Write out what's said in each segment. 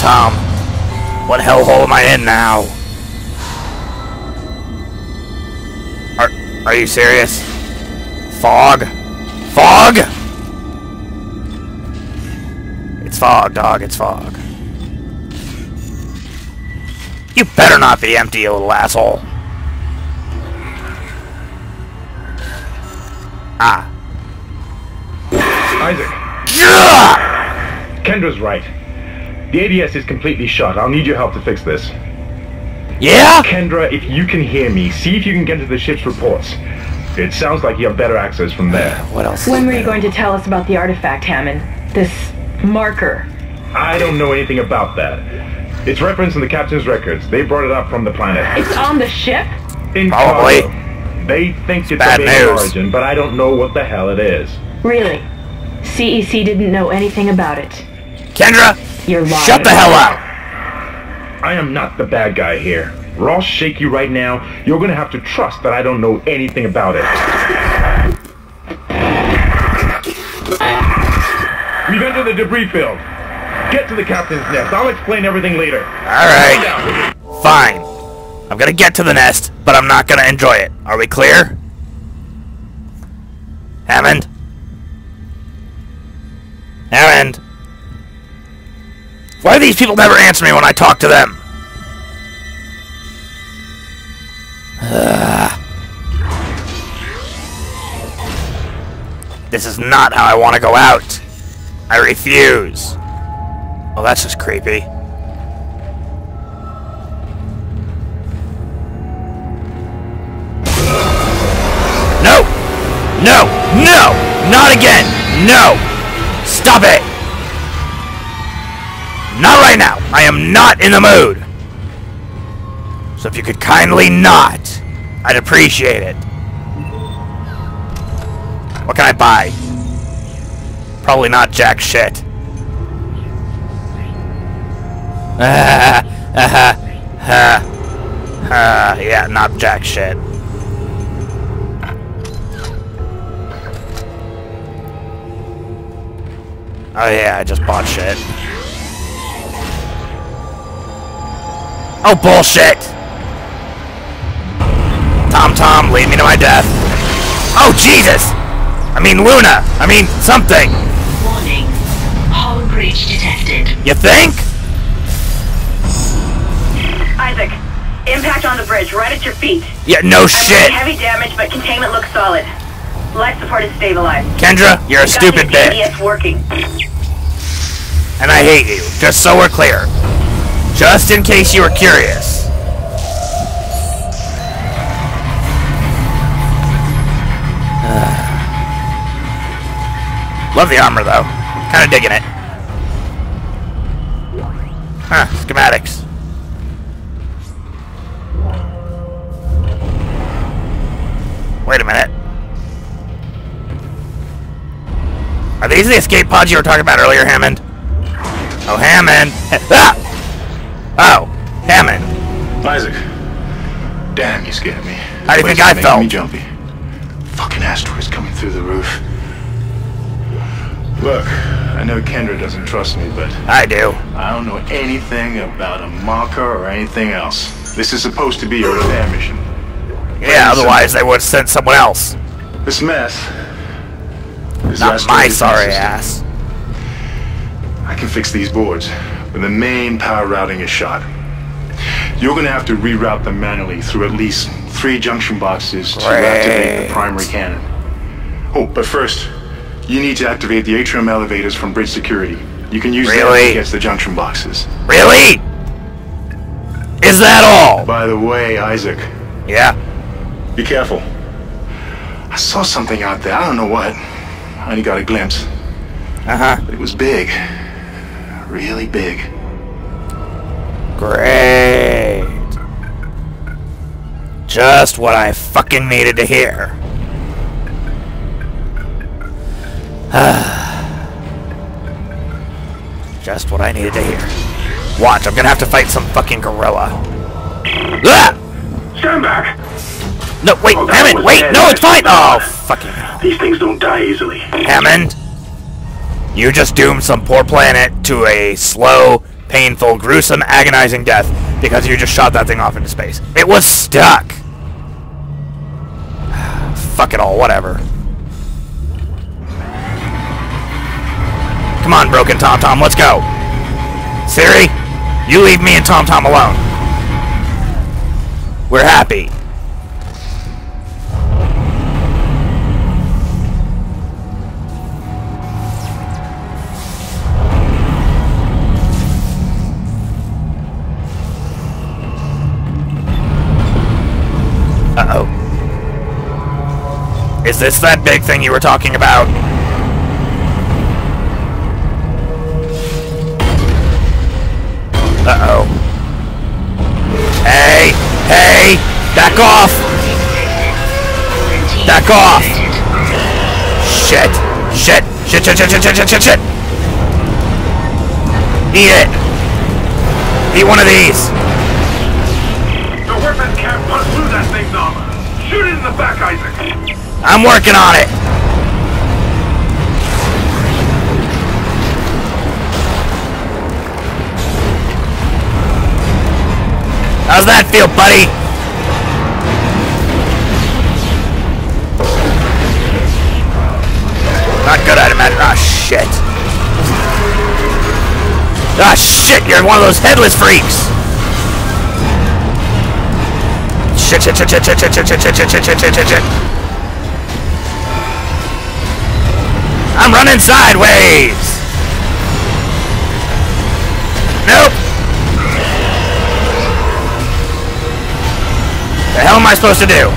Tom. What hellhole am I in now? Are you serious? Fog? Fog? It's fog, dog. It's fog. You better not be empty, you little asshole. Ah. Isaac. Yeah! Kendra's right. The ADS is completely shut. I'll need your help to fix this. Yeah? Kendra, if you can hear me, see if you can get to the ship's reports. It sounds like you have better access from there. What else? When were you going to tell us about the artifact, Hammond? This marker? I don't know anything about that. It's referenced in the captain's records. They brought it up from the planet. It's on the ship? In Probably. Cargo. They think it's bad of alien news. origin, but I don't know what the hell it is. Really? CEC didn't know anything about it. Kendra, You're lying. shut the hell up. I am not the bad guy here. We're all shaky right now. You're gonna have to trust that I don't know anything about it. We've entered the debris field. Get to the captain's nest. I'll explain everything later. Alright. Fine. I'm gonna get to the nest, but I'm not gonna enjoy it. Are we clear? Hammond? Hammond? Why do these people never answer me when I talk to them? This is not how I want to go out. I refuse. Oh, that's just creepy. No! No! No! Not again! No! Stop it! Not right now! I am not in the mood! So if you could kindly not, I'd appreciate it. What can I buy? Probably not jack shit. Yeah, not jack shit. Oh yeah, I just bought shit. Oh bullshit! Tom, lead me to my death. Oh Jesus! I mean Luna! I mean something! Warning. Hull breach detected. You think? Isaac, impact on the bridge, right at your feet. Yeah, no shit! Heavy damage, but containment looks solid. Life support is stabilized. Kendra, you're a stupid bitch. ADS working. And I hate you, just so we're clear. Just in case you were curious. Love the armor, though. Kinda digging it. Huh, schematics. Wait a minute. Are these the escape pods you were talking about earlier, Hammond? Oh, Hammond! Ah! Oh, Hammond. Isaac. Damn, you scared me. How do you think I felt? Me jumpy. Fucking asteroids coming through the roof. Look, I know Kendra doesn't trust me, but I do. I don't know anything about a marker or anything else. This is supposed to be a repair mission. Yeah, otherwise they would have sent someone else. This mess. This Not my asteroid sorry system. ass. I can fix these boards, but the main power routing is shot. You're gonna have to reroute them manually through at least 3 junction boxes to activate the primary cannon. Oh, but first, you need to activate the atrium elevators from bridge security. You can use them against the junction boxes. Really? Is that all? By the way, Isaac. Yeah? Be careful. I saw something out there, I don't know what. I only got a glimpse. Uh-huh. But it was big. Really big. Great. Just what I fucking needed to hear. Just what I needed to hear. Watch, I'm gonna have to fight some fucking gorilla. Ah! Stand back! No, wait, Oh, Hammond, wait, no, it's fine! Oh, fucking hell. These things don't die easily. Hammond, you just doomed some poor planet to a slow, painful, gruesome, agonizing death because you just shot that thing off into space. It was stuck! Fuck it all, whatever. Come on, broken TomTom, let's go! Siri, you leave me and TomTom alone. We're happy. Uh-oh. Is this that big thing you were talking about? Uh-oh. Hey! Hey! Back off! Back off! Shit! Shit! Shit, shit, shit, shit, shit, shit, shit, shit! Eat it! Eat one of these! The weapons can't punch through that thing's armor. Shoot it in the back, Isaac. I'm working on it! How's that feel, buddy? Not good at it, man. Ah, shit. Ah, shit, you're one of those headless freaks! Shit, shit, shit, shit, shit, shit, shit, shit, shit, shit, shit, shit, shit, shit. I'm running sideways! Nope! The hell am I supposed to do?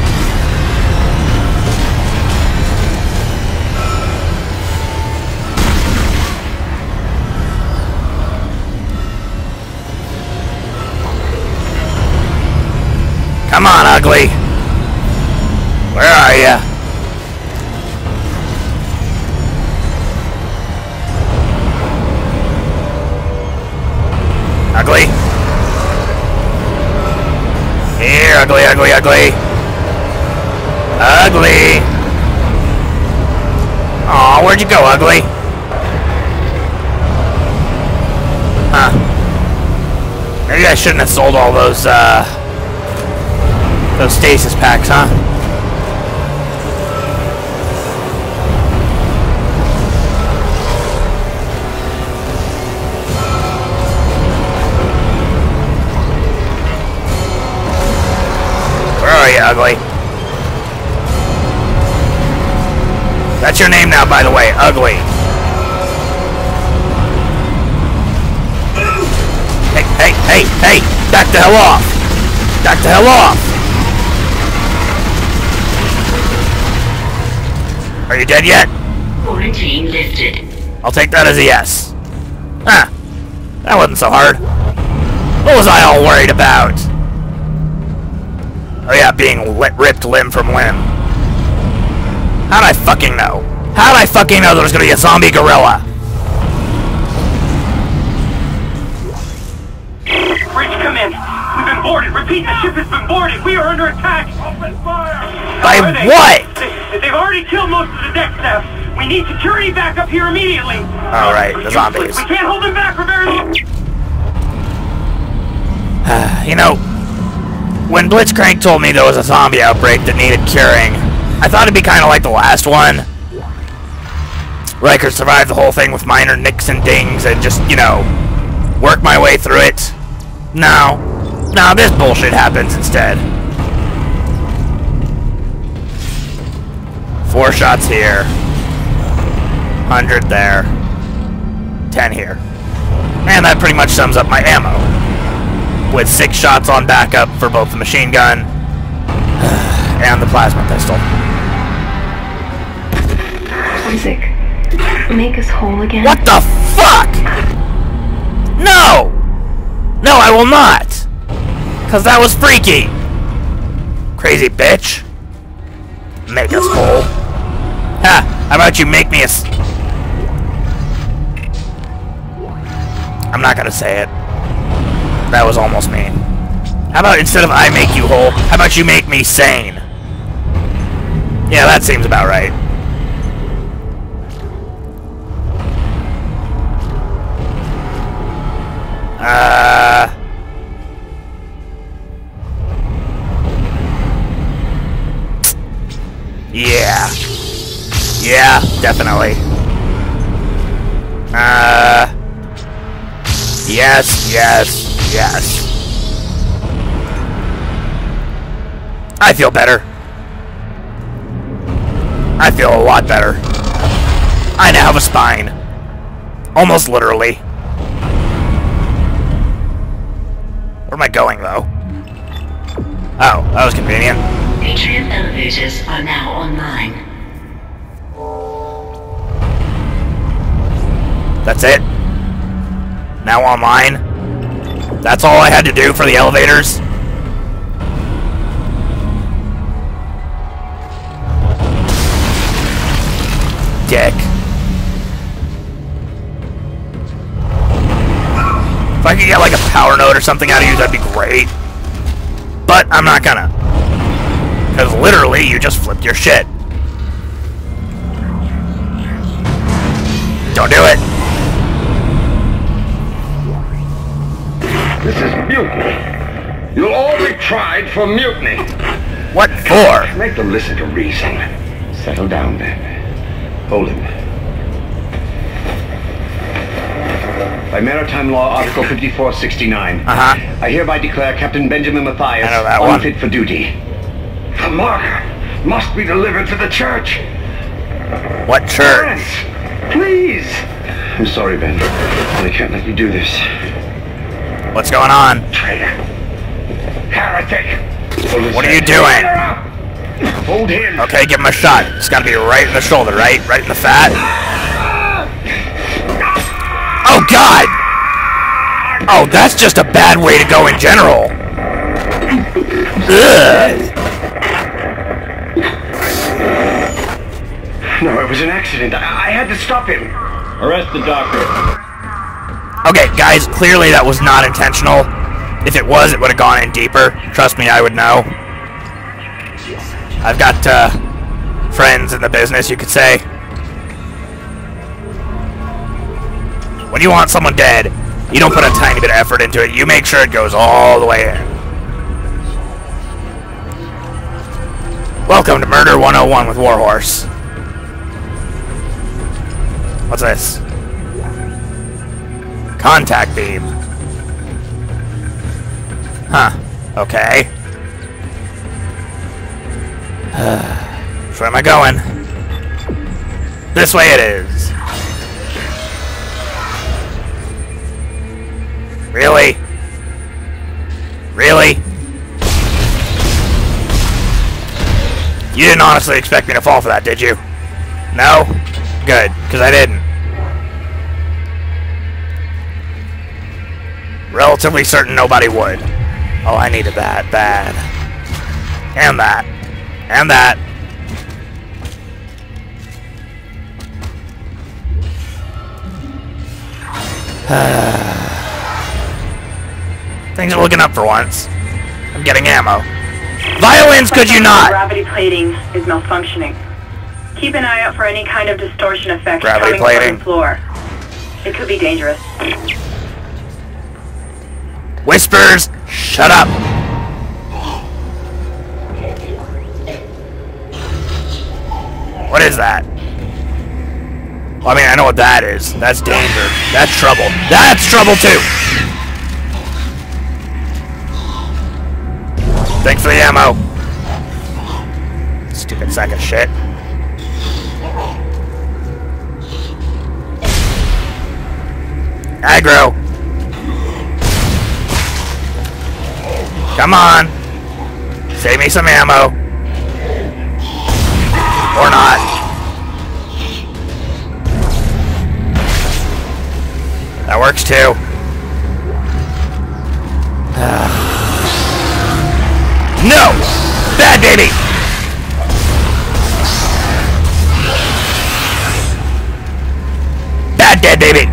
Come on, ugly! Where are ya? Ugly? Here, ugly, ugly, ugly! Ugly! Aw, where'd you go, ugly? Huh. Maybe I shouldn't have sold all those stasis packs, huh? Where are you, ugly? That's your name now, by the way, ugly. Hey, hey, hey, hey! Back the hell off! Back the hell off! Are you dead yet? Quarantine lifted. I'll take that as a yes. Huh. That wasn't so hard. What was I all worried about? Oh yeah, being ripped limb from limb. How'd I fucking know? How'd I fucking know there was gonna be a zombie gorilla? Bridge, come in. We've been boarded. Repeat, the ship has been boarded. We are under attack. Open fire. By what? They've already killed most of the deck staff. We need security back up here immediately. Alright, the zombies. We can't hold them back for very long. You know, when Blitzcrank told me there was a zombie outbreak that needed curing, I thought it'd be kind of like the last one. Where I could survive the whole thing with minor nicks and dings and just, you know, work my way through it. No. No, this bullshit happens instead. 4 shots here. 100 there. 10 here. And that pretty much sums up my ammo. With 6 shots on backup for both the machine gun and the plasma pistol. Isaac, make us whole again. What the fuck? No! No, I will not! Cause that was freaky! Crazy bitch. Make us whole. Ha! How about you make me a I'm not gonna say it. That was almost mean. How about instead of I make you whole, how about you make me sane? Yeah, that seems about right. Yeah. Yeah, definitely. Yes, yes, yes. I feel better. I feel a lot better. I now have a spine. Almost literally. Where am I going, though? Oh, that was convenient. Atrium elevators are now online. That's it? Now online? That's all I had to do for the elevators? Dick. If I could get like a power node or something out of you, that'd be great. But I'm not gonna. Because literally, you just flipped your shit. Don't do it. This is mutiny. You'll all be tried for mutiny. What for? Make them listen to reason. Settle down, then. Hold him. By Maritime Law, Article 5469, I hereby declare Captain Benjamin Mathias unfit for duty. The marker must be delivered to the church. What church? Yes, please. I'm sorry, Ben, but I can't let you do this. What's going on? Traitor. Heretic. What are you doing? Hold him. Okay, give him a shot. It's gotta be right in the shoulder, right? Right in the fat. Oh, God! Oh, that's just a bad way to go in general. Ugh. No, it was an accident. I had to stop him. Arrest the doctor. Okay, guys, clearly that was not intentional. If it was, it would have gone in deeper. Trust me, I would know. I've got, friends in the business, you could say. When you want someone dead, you don't put a tiny bit of effort into it. You make sure it goes all the way in. Welcome to Murder 101 with Warhorse. What's this? Contact beam. Huh. Okay. Which way am I going? This way it is. Really? Really? You didn't honestly expect me to fall for that, did you? No? Good, because I didn't. Relatively certain nobody would. Oh, I needed that bad. And that. And that. Things are looking up for once. I'm getting ammo. Violins, could you not? Gravity plating is malfunctioning. Keep an eye out for any kind of distortion effect Gravity coming plating. from the floor. It could be dangerous. Whispers, shut up. What is that? Well, I mean, I know what that is. That's danger. That's trouble. That's trouble, too. Thanks for the ammo. Stupid sack of shit. Aggro. Come on. Save me some ammo. Or not. That works too. No! Bad baby! Bad dead baby!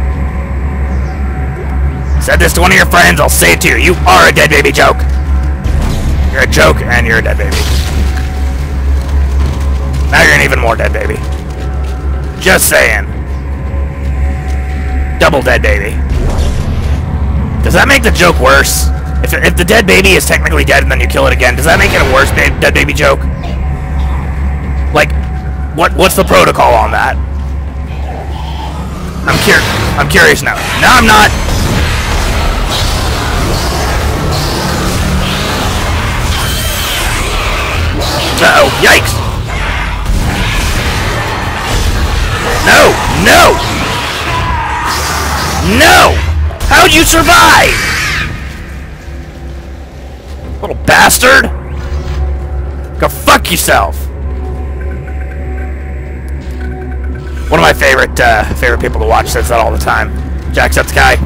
Said this to one of your friends, I'll say it to you. You are a dead baby joke. You're a joke and you're a dead baby. Now you're an even more dead baby. Just saying. Double dead baby. Does that make the joke worse? If the dead baby is technically dead and then you kill it again, does that make it a worse dead baby joke? Like, what's the protocol on that? I'm curious now. No, I'm not. Uh-oh, yikes! No! No! No! How'd you survive? Little bastard! Go fuck yourself! One of my favorite people to watch says that all the time. Jacksepticeye.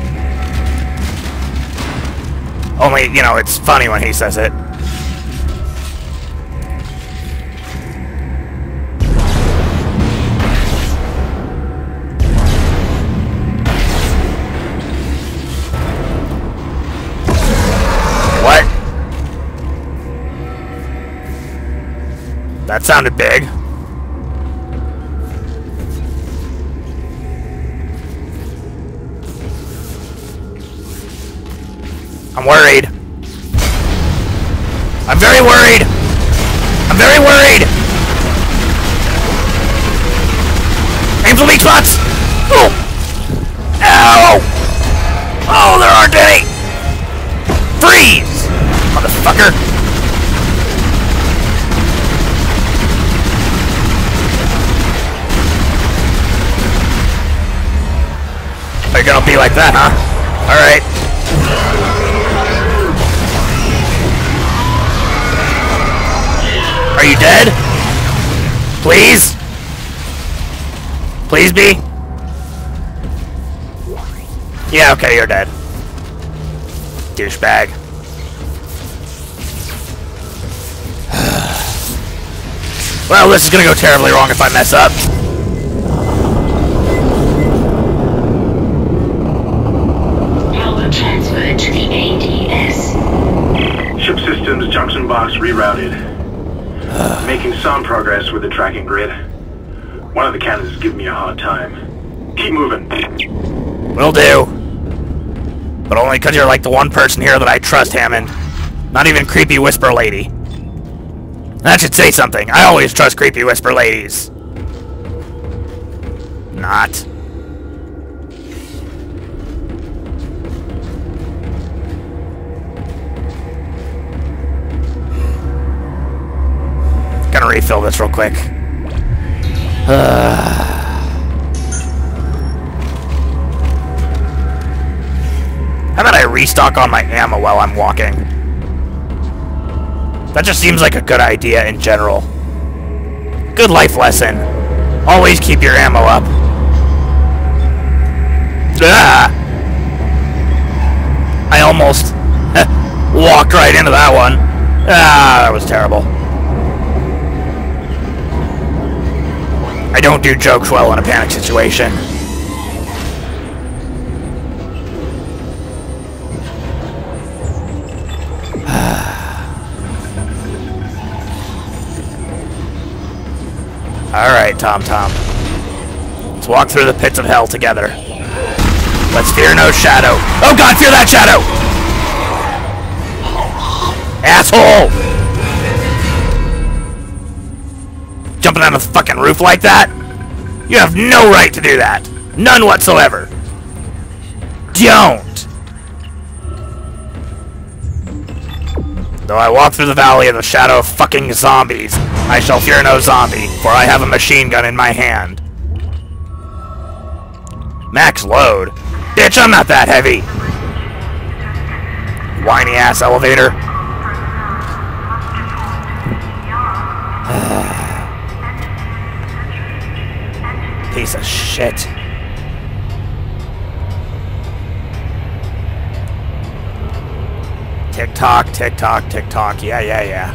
Only, you know, it's funny when he says it. What? That sounded big. I'm worried. I'm very worried. I'm very worried. Aim for the weak spots. Oh. Ow. Oh, there aren't any. Freeze, motherfucker. Are you gonna be like that, huh? All right. Are you dead? Please? Please be? Yeah, okay, you're dead. Douchebag. Well, this is gonna go terribly wrong if I mess up. Power transferred to the ADS. Ship systems junction box rerouted. Making some progress with the tracking grid. One of the cannons is giving me a hard time. Keep moving. Will do. But only because you're like the one person here that I trust, Hammond. Not even Creepy Whisper Lady. That should say something. I always trust Creepy Whisper Ladies. Not. Gonna refill this real quick. How about I restock on my ammo while I'm walking? That just seems like a good idea in general. Good life lesson. Always keep your ammo up. Ah! I almost walked right into that one. Ah, that was terrible. I don't do jokes well in a panic situation. Alright, Tom. Let's walk through the pits of hell together. Let's fear no shadow. Oh god, fear that shadow! Asshole! Jumping on the fucking roof like that? You have no right to do that. None whatsoever. Don't! Though I walk through the valley of the shadow of fucking zombies, I shall fear no zombie, for I have a machine gun in my hand. Max load? Bitch, I'm not that heavy! Whiny ass elevator. Piece of shit. Tick tock, tick tock, tick tock. Yeah.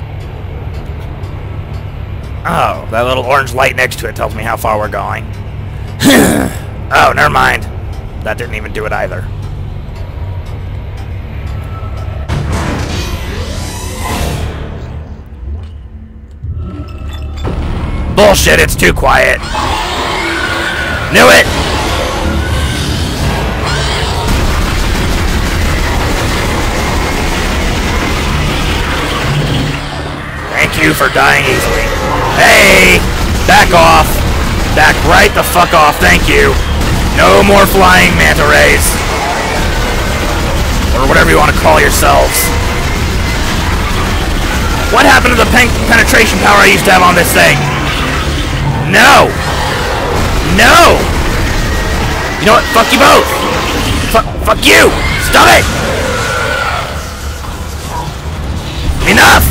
Oh, that little orange light next to it tells me how far we're going. Oh, never mind. That didn't even do it either. Bullshit, it's too quiet. Knew it! you for dying easily. Hey! Back off! Back right the fuck off, thank you. No more flying manta rays. Or whatever you want to call yourselves. What happened to the penetration power I used to have on this thing? No! No! You know what? Fuck you both! Fuck you! Stop it! Enough!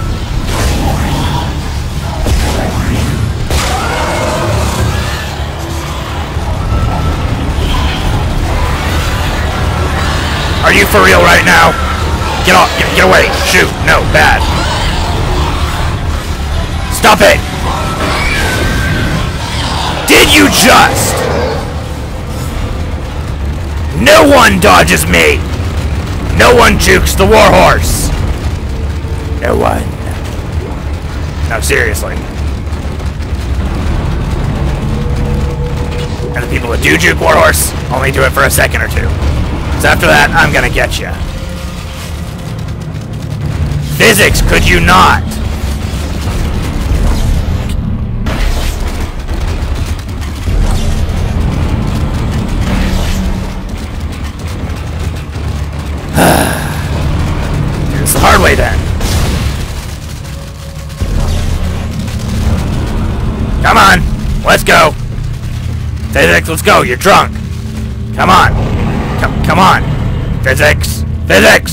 Are you for real right now? Get off! Get away! Shoot! No, bad. Stop it! Did you just? No one dodges me! No one jukes the warhorse! No one. No, seriously. And the people that do juke warhorse only do it for a second or two. So after that, I'm gonna get you. Physics, could you not? It's the hard way then. Come on, let's go. Physics, let's go. You're drunk. Come on. Come on. Physics. Physics.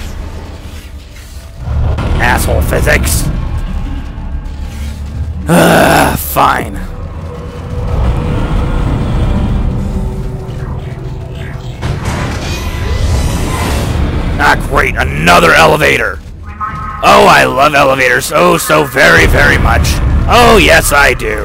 Asshole physics. Fine. Ah, great. Another elevator. Oh, I love elevators. Oh, so very, very much. Oh, yes, I do.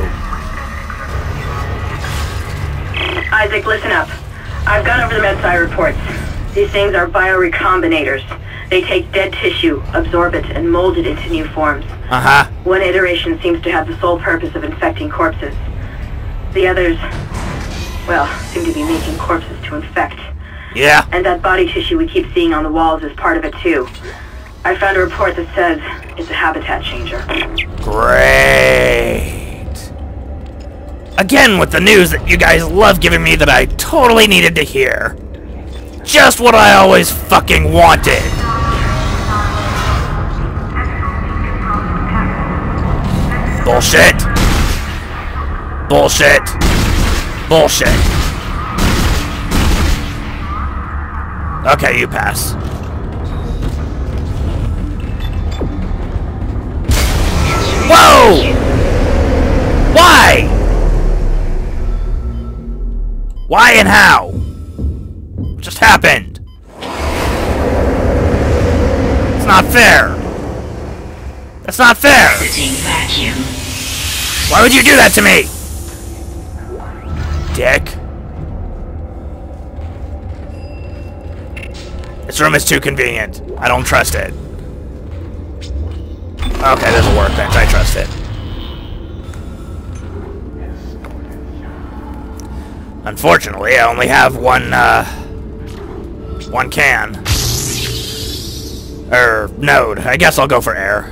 Isaac, listen up. I've gone over the MedSci reports. These things are biorecombinators. They take dead tissue, absorb it, and mold it into new forms. Uh-huh. One iteration seems to have the sole purpose of infecting corpses. The others, well, seem to be making corpses to infect. Yeah. And that body tissue we keep seeing on the walls is part of it too. I found a report that says it's a habitat changer. Great. Again with the news that you guys love giving me that I totally needed to hear. Just what I always fucking wanted. Bullshit. Bullshit. Bullshit. Okay, you pass. Whoa! Why? Why and how? What just happened? It's not fair. That's not fair. Why would you do that to me? Dick. This room is too convenient. I don't trust it. Okay, there's a workbench. I trust it. Unfortunately, I only have one can. Node. I guess I'll go for air.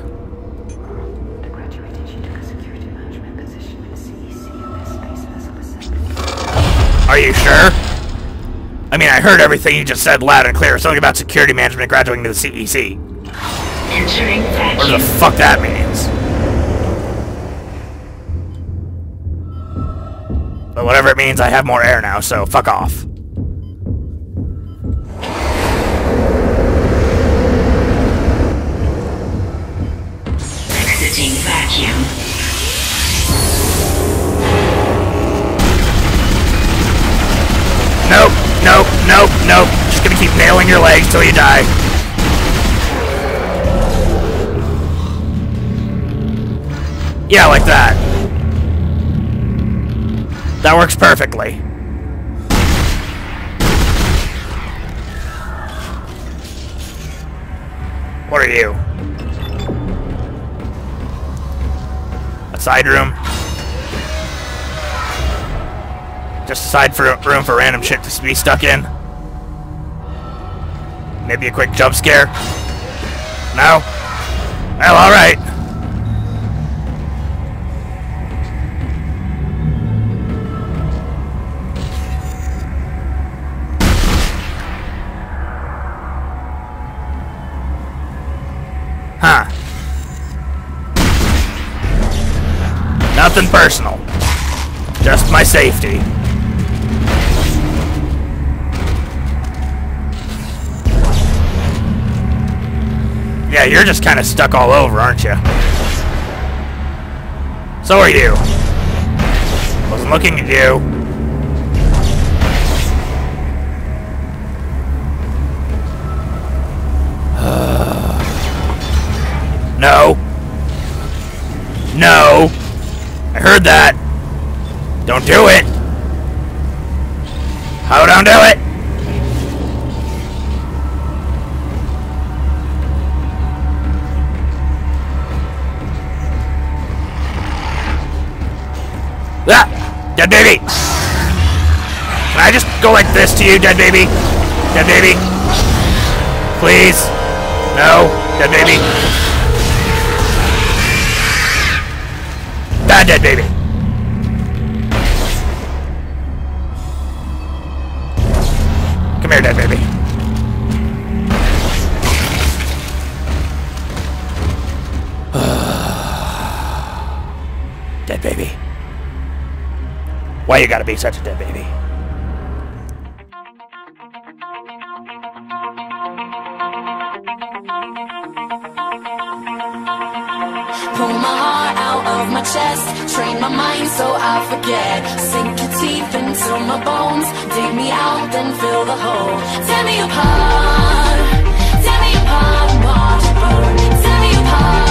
Are you sure? I mean, I heard everything you just said loud and clear. Something about security management graduating to the CEC. Entering vacuum. What the fuck that means? But whatever it means, I have more air now, so fuck off. Exiting vacuum. Nope, nope, nope, nope. Just gonna keep nailing your legs till you die. Yeah, like that. That works perfectly. What are you? A side room? Just a side room for random shit to be stuck in? Maybe a quick jump scare? No? Well, alright. Huh. Nothing personal. Just my safety. Yeah, you're just kind of stuck all over, aren't you? So are you. Wasn't looking at you. No. No. I heard that. Don't do it. Oh, don't do it. Ah! Dead baby! Can I just go like this to you, dead baby? Dead baby? Please? No? Dead baby? Bad dead baby! Come here, dead baby. Dead baby. Why you gotta be such a dead baby? Pull my heart out of my chest, train my mind so I forget. Sink your teeth into my bones, dig me out, then fill the hole. Tear me apart, and watch it burn. Tear me apart.